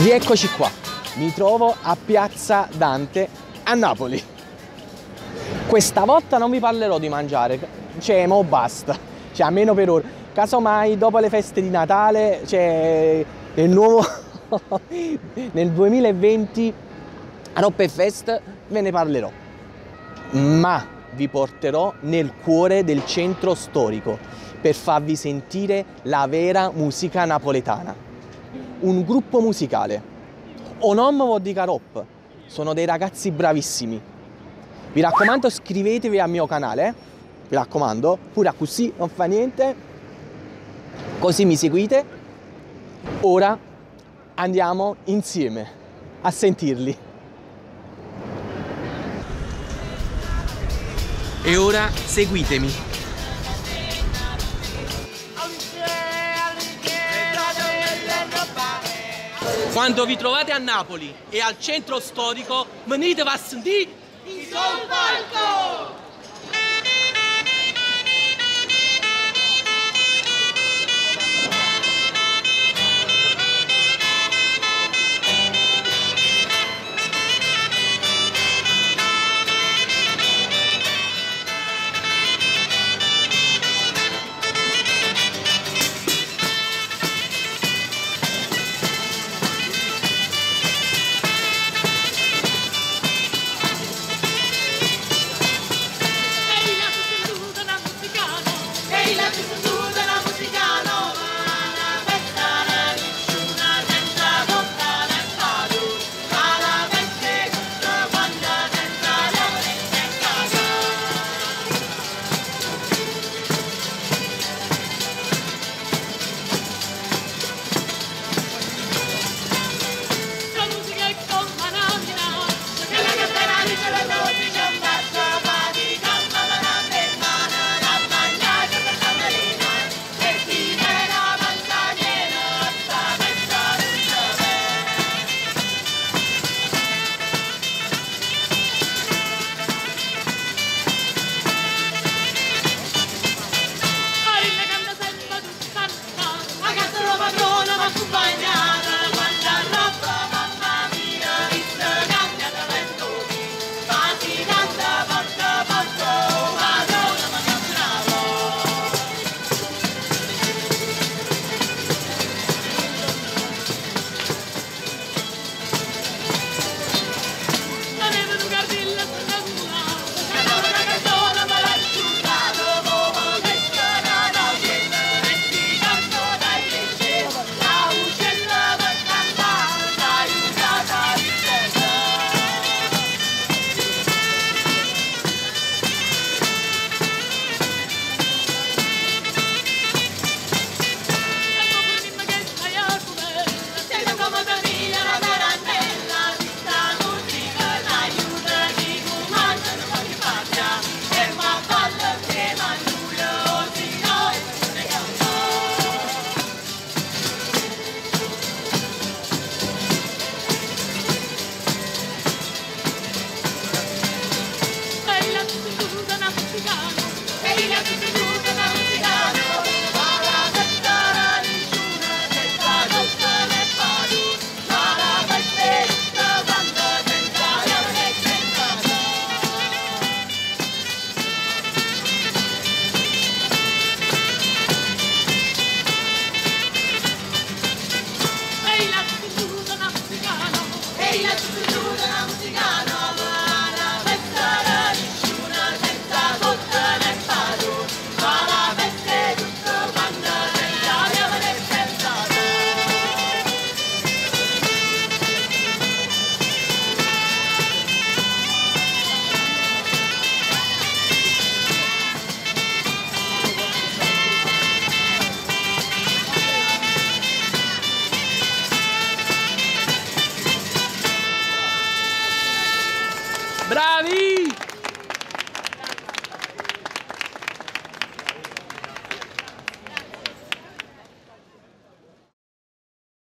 Rieccoci qua, mi trovo a Piazza Dante a Napoli. Questa volta non vi parlerò di mangiare, cioè mo basta, cioè almeno per ora. Casomai dopo le feste di Natale, cioè nel nuovo nel 2020 a Roppefest ve ne parlerò. Ma vi porterò nel cuore del centro storico per farvi sentire la vera musica napoletana. Un gruppo musicale. Onom Vodka Rop. Sono dei ragazzi bravissimi. Vi raccomando, iscrivetevi al mio canale. Vi raccomando, pure così non fa niente. Così mi seguite. Ora andiamo insieme a sentirli. E ora seguitemi. Quando vi trovate a Napoli e al centro storico, venite a sentire il Sol Palco!